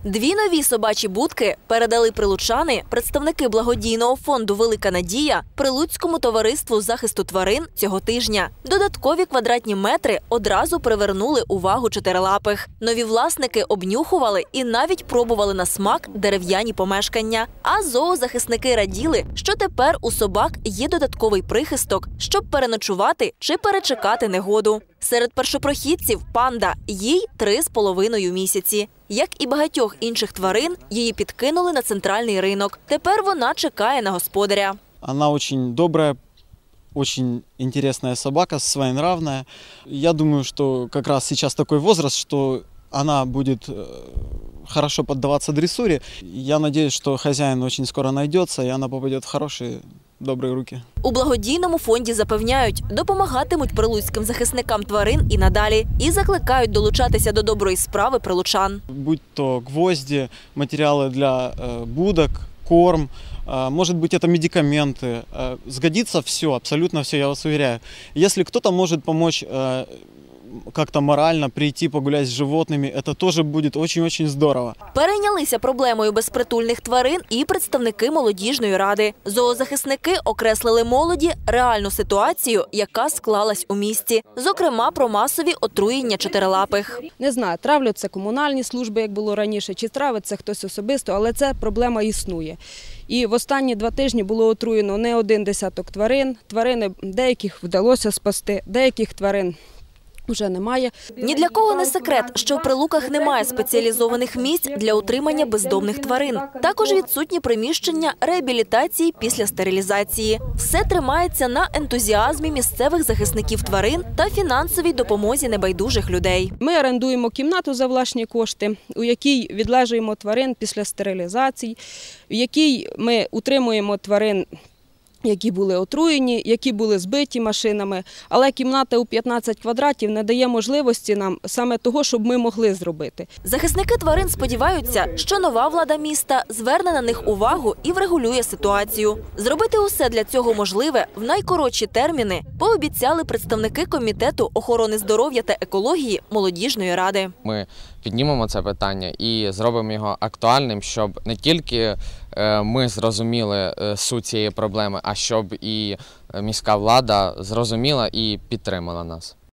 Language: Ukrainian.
Дві нові собачі будки передали прилучани, представники благодійного фонду «Велика надія» Прилуцькому товариству захисту тварин цього тижня. Додаткові квадратні метри одразу привернули увагу чотирилапих. Нові власники обнюхували і навіть пробували на смак дерев'яні помешкання. А зоозахисники раділи, що тепер у собак є додатковий прихисток, щоб переночувати чи перечекати негоду. Серед першопрохідців – панда, їй 3,5 місяці. Як і багатьох інших тварин, її підкинули на центральний ринок. Тепер вона чекає на господаря. Вона дуже добра, очень интересная собака, своенравная. Я думаю, что как раз сейчас такой возраст, что она будет хорошо поддаваться дрессуре. Я надеюсь, что хозяин очень скоро найдется, и она попадет в хорошие, добрі руки. У благодійному фонді запевняють, допомагатимуть прилуцьким захисникам тварин і надалі. І закликають долучатися до доброї справи прилучан. Будь то гвозді, матеріали для будок, корм, может быть, это медикаменты. Сгодится все, абсолютно все, я вас уверяю. Если кто-то может помочь как-то морально прийти погулять с животными, это тоже будет очень-очень здорово. Перейнялися проблемою безпритульних тварин і представники молодіжної ради. Зоозахисники окреслили молоді реальну ситуацію, яка склалась у місті. Зокрема, про масові отруєння чотирилапих. Не знаю, травлять це комунальні служби, як було раніше, чи травить це хтось особисто, але ця проблема існує. І в останні 2 тижні було отруєно не 1 десяток тварин. Тварини деяких вдалося спасти, деяких тварин вже немає. Ні для кого не секрет, що в Прилуках немає спеціалізованих місць для утримання бездомних тварин. Також відсутні приміщення реабілітації після стерилізації. Все тримається на ентузіазмі місцевих захисників тварин та фінансовій допомозі небайдужих людей. Ми орендуємо кімнату за власні кошти, у якій відлежуємо тварин після стерилізації, в якій ми утримуємо тварин, які були отруєні, які були збиті машинами. Але кімната у 15 квадратів не дає можливості нам саме того, щоб ми могли зробити. Захисники тварин сподіваються, що нова влада міста зверне на них увагу і врегулює ситуацію. Зробити усе для цього можливе в найкоротші терміни пообіцяли представники Комітету охорони здоров'я та екології молодіжної ради. Ми піднімемо це питання і зробимо його актуальним, щоб не тільки ми зрозуміли суть цієї проблеми, а щоб і міська влада зрозуміла і підтримала нас.